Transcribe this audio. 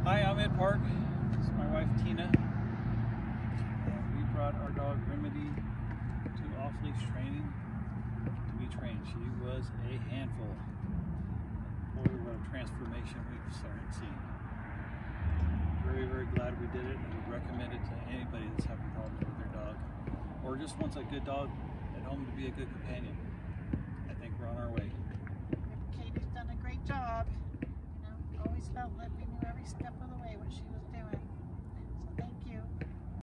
Hi, I'm Ed Park. This is my wife Tina. And we brought our dog Remedy to off-leash training to be trained. She was a handful. Boy, what a transformation we've started seeing. Very, very glad we did it, and would recommend it to anybody that's having problems with their dog or just wants a good dog at home to be a good companion.